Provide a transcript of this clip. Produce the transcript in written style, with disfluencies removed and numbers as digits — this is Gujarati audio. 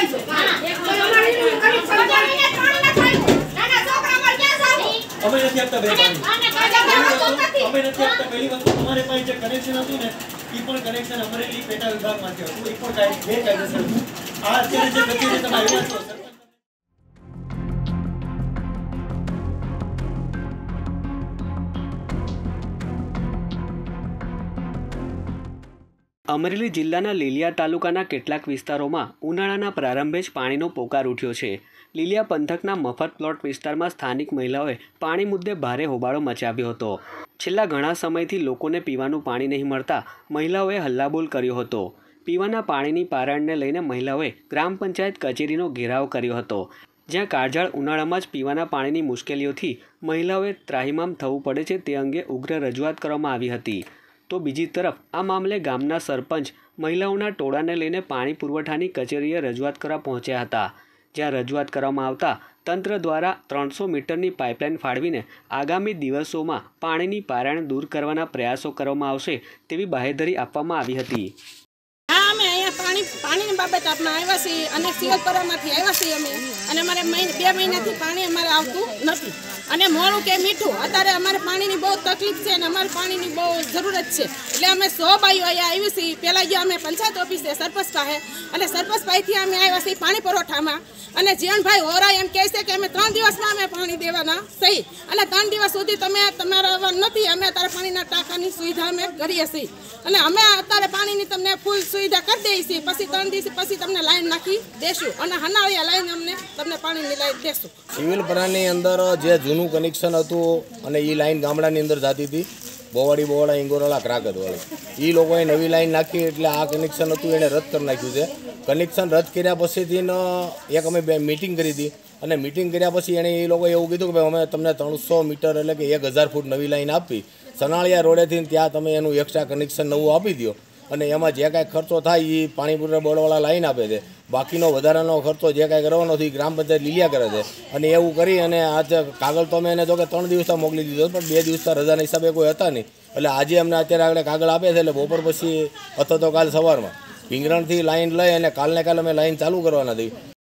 અમે નથી આપતા બે પાણી અમે નથી આપતા। પહેલી વસ્તુ તમારે પાસે જે કનેક્શન હતું ને એ પણ કનેક્શન અમરેલી પેટા વિભાગમાંથી હતું, એ પણ ગેરકાયદેસર હતું। આ અત્યારે જે કચેરી તમે આવ્યા છો અમરેલી જિલ્લાના લીલિયા તાલુકાના કેટલાક વિસ્તારોમાં ઉનાળાના પ્રારંભે જ પાણીનો પોકાર ઉઠ્યો છે। લીલિયા પંથકના મફત પ્લોટ વિસ્તારમાં સ્થાનિક મહિલાઓએ પાણી મુદ્દે ભારે હોબાળો મચાવ્યો હતો। છેલ્લા ઘણા સમયથી લોકોને પીવાનું પાણી નહીં મળતા મહિલાઓએ હલ્લાબોલ કર્યો હતો। પીવાના પાણીની પારાયણને લઈને મહિલાઓએ ગ્રામ પંચાયત કચેરીનો ઘેરાવ કર્યો હતો, જ્યાં કાળઝાળ ઉનાળામાં જ પીવાના પાણીની મુશ્કેલીઓથી મહિલાઓએ ત્રાહિમામ થવું પડે છે તે અંગે ઉગ્ર રજૂઆત કરવામાં આવી હતી। તો બીજી તરફ આ મામલે ગામના સરપંચ મહિલાઓના ટોળાને લઈને પાણી પુરવઠાની કચેરીએ રજૂઆત કરવા પહોંચ્યા હતા, જ્યાં રજૂઆત કરવામાં આવતા તંત્ર દ્વારા 300 મીટરની પાઇપલાઇન ફાળવીને આગામી દિવસોમાં પાણીની પારાયણ દૂર કરવાના પ્રયાસો કરવામાં આવશે તેવી બાહેધરી આપવામાં આવી હતી। અમે અહીંયા પાણીની બાબત આપમાં આવ્યા છીએ અને સિયોલપરામાંથી આવ્યા છીએ અમે, અને અમારે 2 મહિનાથી પાણી અમારે આવતું નથી, અને મોડું કે મીઠું અત્યારે અમારે પાણીની બહુ તકલીફ છે અને અમારે પાણીની બહુ જરૂરત છે। એટલે અમે 100 બાઈઓ અહીંયા આવી છીએ। પહેલાં ગયા અમે પંચાયત ઓફિસે સરપંચ પાસે, અને સરપંચ પાસેથી અમે આવ્યા છીએ પાણી પુરવઠામાં, અને જીવનભાઈ હોરા એમ કહે છે કે અમે 3 દિવસમાં અમે પાણી દેવાના સહી, અને 3 દિવસ સુધી તમે તમારા નથી, અમે અત્યારે પાણીના ટાંકાની સુવિધા અમે કરીએ છીએ, અને અમે અત્યારે પાણીની તમને ફૂલ સુવિધા કરી દઈએ છીએ। પછી 3 દિવસ પછી તમને લાઈન નાખી દેશું, અને હનાળિયા લાઈન અમને તમને પાણીની લાઈન દેશું। સિવિલપરાની અંદર જે જૂનું કનેક્શન હતું અને એ લાઈન ગામડાની અંદર જતી હતી, બોવાડા ઇંગોરાળા ક્રાકતવાળી, એ લોકોએ નવી લાઈન નાખી એટલે આ કનેક્શન હતું એને રદ કરી નાખ્યું છે। કનેક્શન રદ કર્યા પછીથી એક અમે મિટિંગ કરી હતી, અને મિટિંગ કર્યા પછી એણે એ લોકોએ એવું કીધું કે ભાઈ અમે તમને 300 મીટર એટલે કે 1000 ફૂટ નવી લાઈન આપી, સનાળિયા રોડેથી ત્યાં તમે એનું એક્સ્ટ્રા કનેક્શન નવું આપી દો, અને એમાં જે કાંઈ ખર્ચો થાય એ પાણી પુરવઠા બોર્ડવાળા લાઈન આપે છે, બાકીનો વધારાનો ખર્ચો જે કાંઈ કરવાનો છે એ ગ્રામ પંચાયત લીલિયા કરે છે। અને એવું કરી અને આજે કાગળ તો અમે એને જો કે 3 દિવસ મોકલી દીધો, પણ 2 દિવસ રજાના હિસાબે કોઈ હતા નહીં, એટલે આજે અમને અત્યારે આગળ કાગળ આપે છે, એટલે બપોર પછી અથવા તો કાલ સવારમાં ભીંગરણથી લાઈન લઈ અને કાલને કાલ અમે લાઈન ચાલુ કરવાના હતી।